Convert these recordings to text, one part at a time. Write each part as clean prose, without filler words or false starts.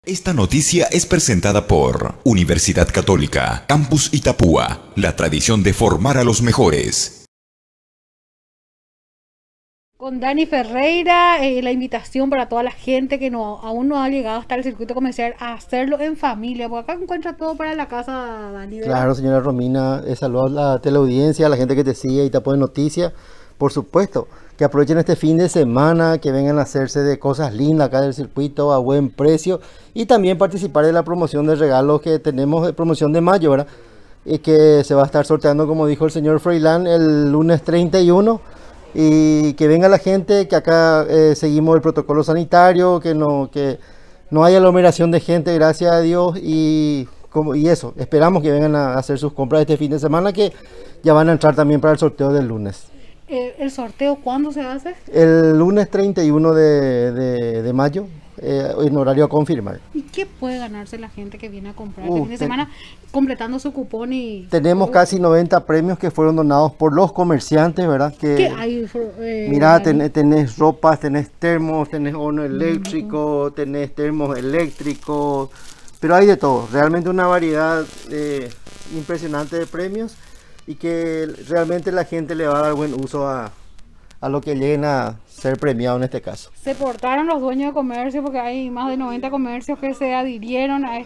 Esta noticia es presentada por Universidad Católica, Campus Itapúa, la tradición de formar a los mejores. Con Dani Ferreira, la invitación para toda la gente que aún no ha llegado hasta el circuito comercial a hacerlo en familia, porque acá encuentra todo para la casa, Dani, ¿verdad? Claro, señora Romina, saludos a la teleaudiencia, a la gente que te sigue y te pone noticias. Por supuesto, que aprovechen este fin de semana, que vengan a hacerse de cosas lindas acá del circuito a buen precio y también participar de la promoción de regalos que tenemos de promoción de mayo, ¿verdad? Y que se va a estar sorteando, como dijo el señor Froilán, el lunes 31. Y que venga la gente, que acá seguimos el protocolo sanitario, que no haya aglomeración de gente, gracias a Dios, y eso, esperamos que vengan a hacer sus compras este fin de semana, que ya van a entrar también para el sorteo del lunes. ¿El sorteo cuándo se hace? El lunes 31 de mayo, en horario a confirmar. ¿Y qué puede ganarse la gente que viene a comprar este fin de semana completando su cupón? Y tenemos casi 90 premios que fueron donados por los comerciantes, ¿verdad? ¿Qué hay? Mira, tenés ropas, tenés termos, tenés horno eléctrico, tenés termos eléctricos, pero hay de todo. Realmente una variedad impresionante de premios y que realmente la gente le va a dar buen uso a lo que lleguen a ser premiado en este caso. Se portaron los dueños de comercio, porque hay más de 90 comercios que se adhirieron a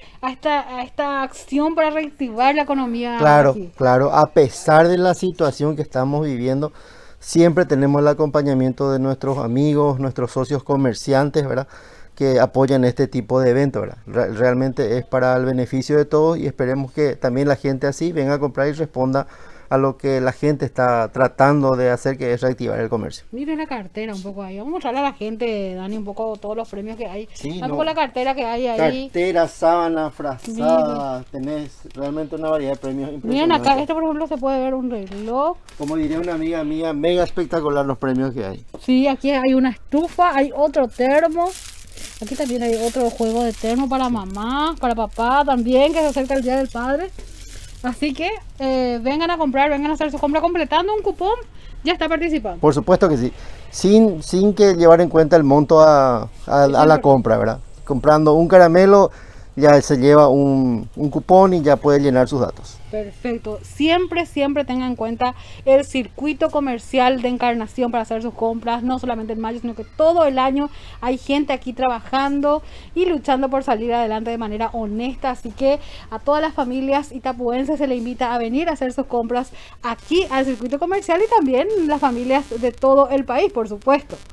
esta acción para reactivar la economía. Claro, aquí. Claro, a pesar de la situación que estamos viviendo, siempre tenemos el acompañamiento de nuestros amigos, nuestros socios comerciantes, ¿verdad?, que apoyan este tipo de eventos, ¿verdad? Realmente es para el beneficio de todos y esperemos que también la gente así venga a comprar y responda a lo que la gente está tratando de hacer, que es reactivar el comercio. Miren la cartera un poco ahí. Vamos a mostrarle a la gente, Dani, un poco todos los premios que hay. Sí, un poco la cartera que hay ahí. Cartera, sábana, frazada, tenés realmente una variedad de premios impresionantes. Miren acá, por ejemplo, se puede ver un reloj. Como diría una amiga mía, mega espectacular los premios que hay. Sí, aquí hay una estufa, hay otro termo. Aquí también hay otro juego de termo para mamá, para papá también, que se acerca el Día del Padre. Así que vengan a comprar, vengan a hacer su compra completando un cupón, ya está participando. Por supuesto que sí, sin que llevar en cuenta el monto a la compra, ¿verdad? Comprando un caramelo ya se lleva un cupón y ya puede llenar sus datos. Perfecto. Siempre tengan en cuenta el circuito comercial de Encarnación para hacer sus compras, no solamente en mayo, sino que todo el año hay gente aquí trabajando y luchando por salir adelante de manera honesta. Así que a todas las familias itapuenses se les invita a venir a hacer sus compras aquí al circuito comercial y también las familias de todo el país, por supuesto.